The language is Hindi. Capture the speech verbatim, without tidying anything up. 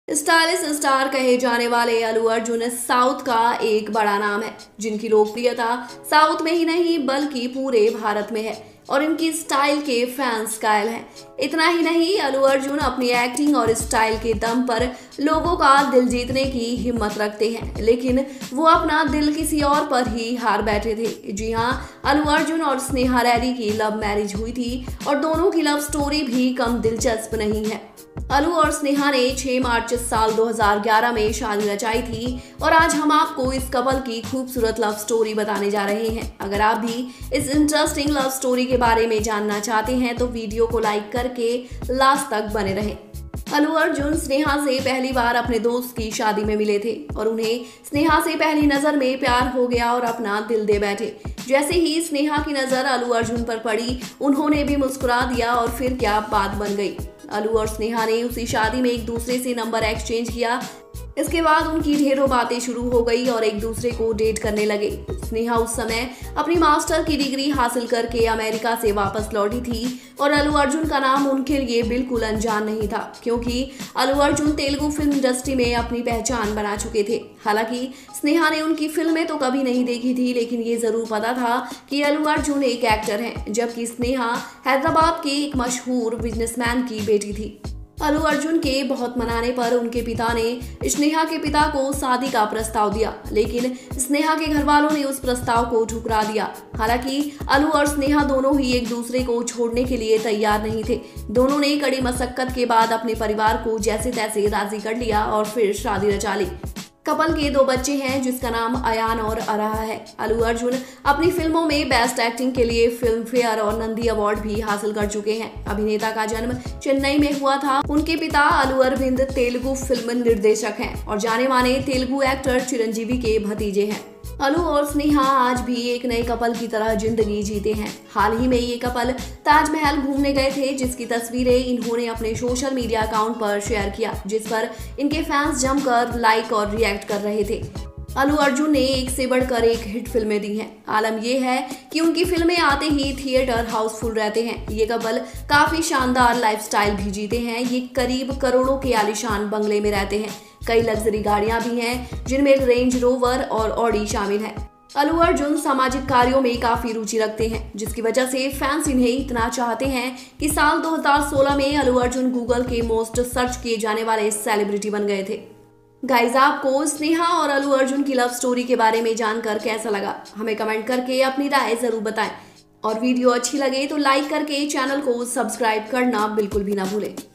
स्टाइलिश स्टार कहे जाने वाले अल्लू अर्जुन साउथ का एक बड़ा नाम है, जिनकी लोकप्रियता साउथ में ही नहीं बल्कि पूरे भारत में है और इनकी स्टाइल के फैंस कायल हैं। इतना ही नहीं, अल्लू अर्जुन अपनी एक्टिंग और स्टाइल के दम पर लोगों का दिल जीतने की हिम्मत रखते हैं, लेकिन वो अपना दिल किसी और पर ही हार बैठे थे। जी हाँ, अल्लू अर्जुन और स्नेहा रैडी की लव मैरिज हुई थी और दोनों की लव स्टोरी भी कम दिलचस्प नहीं है। अल्लू और स्नेहा ने छह मार्च साल दो हज़ार ग्यारह में शादी रचाई थी और आज हम आपको इस कपल की खूबसूरत लव स्टोरी बताने जा रहे हैं। अगर आप भी इस इंटरेस्टिंग लव स्टोरी के बारे में जानना चाहते हैं तो वीडियो को लाइक करके लास्ट तक बने रहें। अल्लू अर्जुन स्नेहा से पहली बार अपने दोस्त की शादी में मिले थे और उन्हें स्नेहा से पहली नजर में प्यार हो गया और अपना दिल दे बैठे। जैसे ही स्नेहा की नजर अल्लू अर्जुन पर पड़ी, उन्होंने भी मुस्कुरा दिया और फिर क्या बात बन गई। अल्लू और स्नेहा ने उसी शादी में एक दूसरे से नंबर एक्सचेंज किया। इसके बाद उनकी ढेरों बातें शुरू हो गई और एक दूसरे को डेट करने लगे। स्नेहा उस समय अपनी मास्टर की डिग्री हासिल करके अमेरिका से वापस लौटी थी और अल्लू अर्जुन का नाम उनके लिए बिल्कुल अनजान नहीं था, क्योंकि अल्लू अर्जुन तेलुगु फिल्म इंडस्ट्री में अपनी पहचान बना चुके थे। हालांकि स्नेहा ने उनकी फिल्में तो कभी नहीं देखी थी, लेकिन ये जरूर पता था कि अल्लू अर्जुन एक एक्टर हैं, जबकि स्नेहा हैदराबाद के एक मशहूर बिजनेसमैन की बेटी थी। अल्लू अर्जुन के बहुत मनाने पर उनके पिता ने स्नेहा के पिता को शादी का प्रस्ताव दिया, लेकिन स्नेहा के घर वालों ने उस प्रस्ताव को ठुकरा दिया। हालांकि अल्लू और स्नेहा दोनों ही एक दूसरे को छोड़ने के लिए तैयार नहीं थे। दोनों ने कड़ी मशक्कत के बाद अपने परिवार को जैसे तैसे राजी कर लिया और फिर शादी रचा ली। कपल के दो बच्चे हैं, जिसका नाम अयान और अराहा है। अल्लू अर्जुन अपनी फिल्मों में बेस्ट एक्टिंग के लिए फिल्म फेयर और नंदी अवार्ड भी हासिल कर चुके हैं। अभिनेता का जन्म चेन्नई में हुआ था। उनके पिता अल्लू अरविंद तेलुगु फिल्म निर्देशक हैं और जाने माने तेलुगु एक्टर चिरंजीवी के भतीजे हैं। अल्लू और स्नेहा आज भी एक नए कपल की तरह जिंदगी जीते हैं। हाल ही में ये कपल ताजमहल घूमने गए थे, जिसकी तस्वीरें इन्होंने अपने सोशल मीडिया अकाउंट पर शेयर किया, जिस पर इनके फैंस जमकर लाइक और रिएक्ट कर रहे थे। अल्लू अर्जुन ने एक से बढ़कर एक हिट फिल्में दी हैं। आलम यह है कि उनकी फिल्में आते ही थिएटर हाउसफुल रहते हैं। ये कपल काफी शानदार लाइफस्टाइल भी जीते हैं। ये करीब करोड़ों के आलीशान बंगले में रहते हैं। कई लग्जरी गाड़ियां भी हैं, जिनमें रेंज रोवर और ऑडी शामिल है। अल्लू अर्जुन सामाजिक कार्यों में काफी रुचि रखते हैं, जिसकी वजह से फैंस इन्हें इतना चाहते हैं कि साल दो हज़ार सोलह में अल्लू अर्जुन गूगल के मोस्ट सर्च किए जाने वाले सेलिब्रिटी बन गए थे। गाइज, आपको स्नेहा और अल्लू अर्जुन की लव स्टोरी के बारे में जानकर कैसा लगा? हमें कमेंट करके अपनी राय जरूर बताएं और वीडियो अच्छी लगे तो लाइक करके चैनल को सब्सक्राइब करना बिल्कुल भी ना भूलें।